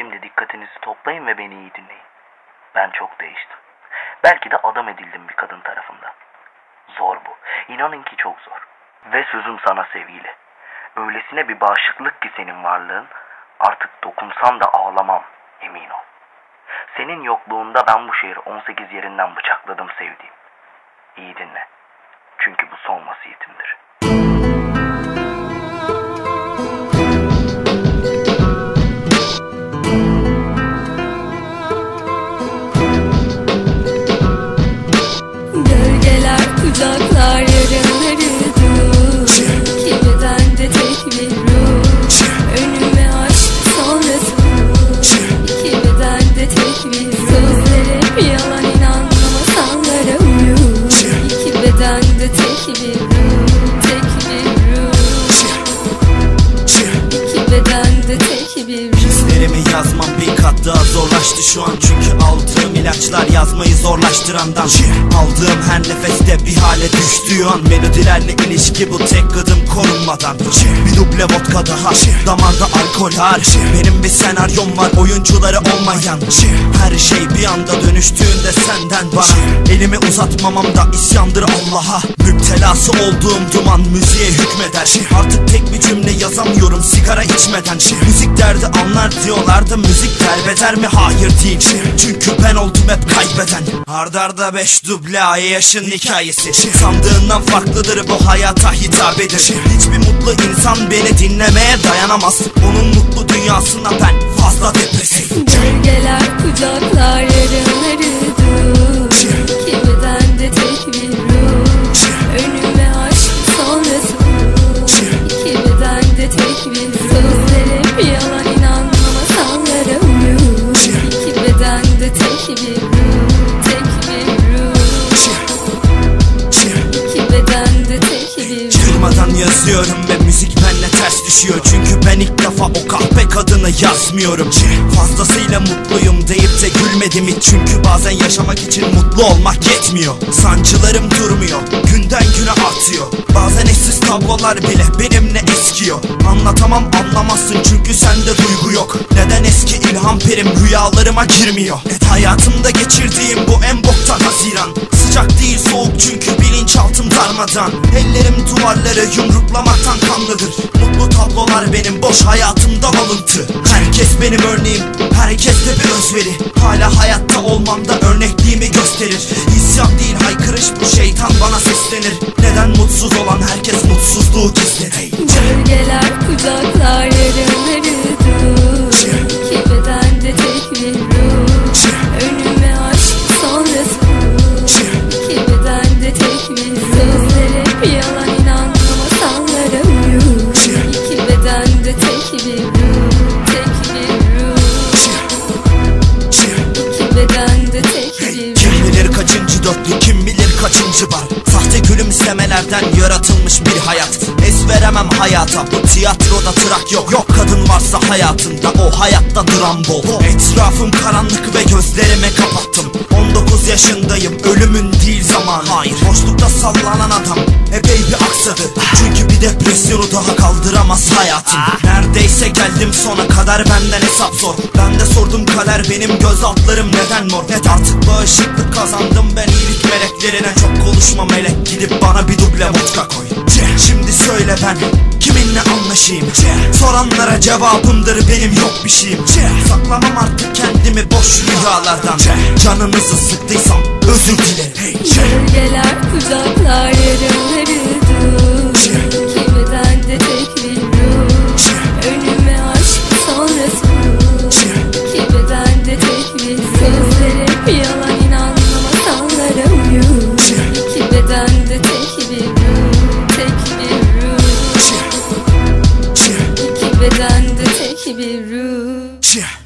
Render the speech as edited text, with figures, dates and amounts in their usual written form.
Şimdi dikkatinizi toplayın ve beni iyi dinleyin. Ben çok değiştim. Belki de adam edildim bir kadın tarafından. Zor bu. İnanın ki çok zor. Ve sözüm sana sevgili. Öylesine bir bağışıklık ki senin varlığın, artık dokunsam da ağlamam, emin ol. Senin yokluğunda ben bu şehri 18 yerinden bıçakladım sevdiğim. İyi dinle. Çünkü bu son vasiyetimdir. Gölgeler kucaklar yarınları dur. Kimiden de tek bir ruh. Önüme aşk sonrası. Kimiden de tek bir sözlere bir yalan inanma masallara uyu. İki beden de tek bir ruh. Tek bir ruh. İki beden de tek bir ruh. Hislerimi yazmam bir kat daha zorlaştı şu an. Çünkü aldığım ilaçlar yazmayı zorlaştırandan. Aldığım her nefeste bir hale düştüğü an. Melodilerle ilişki bu tek gıdım korunmadan. Bir duble vodka daha, damarda alkol har. Benim bir senaryom var, oyuncuları olmayan. Her şey bir anda dönüştüğünde senden bana. Elimi uzatmamam da isyandır Allah'a. Müptelası olduğum duman müziğe hükmeder. Artık tek bir cümle yazamıyorum sigara içmeden. Müzik derdi anlar diyorlardı, müzik derbeder mi? Hayır değil. Çünkü ben oldum hep kaybeden. Ardarda 5 duble ay yaşın hikayesi. Sandığından farklıdır bu, hayata hitabedir. Hiçbir mutlu insan beni dinlemeye dayanamaz. Onun mutlu dünyasına ben fazla depresif. Gölgeler kucaklar yarınları dur. Kimiden de tek bir ruh. Önüme aşk sonrası. Kimiden de tek bir sözlere bir yalan inanma masallara uyu. İki beden de tek bir ruh. Tek bir ruh. İki beden de tek bir ruh. Durmadan yazıyorum ve müzik benimle ters düşüyor. Çünkü ben ilk defa o kahpe kadını yazmıyorum. Fazlasıyla mutluyum deyip de gülmedim hiç. Çünkü bazen yaşamak için mutlu olmak yetmiyor. Sancılarım durmuyor, günden güne artıyor. Bazen eşsiz tablolar bile benimle eskiyor. Anlatamam anlamazsın çünkü sende duygu yok. Neden eski ilham perim rüyalarıma girmiyor? Hayatımda geçirdiğim bu en boktan haziran. Sıcak değil soğuk çünkü bilinçaltım darmadan. Ellerim duvarları yumruklamaktan kanlıdır. Mutlu tablolar benim boş hayatımdan alıntı. Herkes benim örneğim, herkeste bir özveri. Hala hayatta olmamda örnekliğimi gösterir. İsyan değil haykırış, bu şeytan bana seslenir. Neden mutsuz olan herkes mutsuzluğu gizler? Gölgeler kucaklar yarınları dur. Kimiden de tek bir ruh. Önüme aşk sonrası. Kimiden de tek bir sözlere bir yalan inanma masallara uyu. İki beden de tek bir ruh. Tek bir ruh. İki beden de tek bir ruh. Kim bilir kaçıncı dörtlü, kim bilir kaçıncı bar. Sahte gülümsemelerden yaratılmış bir hayat. Es veremem hayata, bu tiyatroda tırak yok. Yok kadın varsa hayatında, o hayatta dram bol. Etrafım karanlık ve gözlerimi kapattım. 19 yaşındayım, ölümün değil zaman. Hayır, boşlukta sallanan adam epey bir aksadı. Çünkü bir depresyonu daha kaldıramaz hayatım. Neredeyse geldim sona kadar, benden hesap zor. Ben de sordum kader, benim göz altlarım neden mor? Net artık bağışıklık kazandım ben iyilik meleklerine. Çok konuşma melek, gidip bana bir duble vodka koy. Şimdi söyle ben kiminle anlaşayım? Soranlara cevabımdır benim yok bir şeyim. Saklamam artık kendimi boş rüyalardan. Canınızı sıktıysam özür dilerim. Gölgeler kucaklar yarınları dur. Kimiden de tek bir ruh. Önüme aşk sonrası. Kimiden de tek bir sözlere bir yalan inanma masallara uyu. İki beden de tek bir ruh. Tek bir ruh. İki beden de tek bir ruh.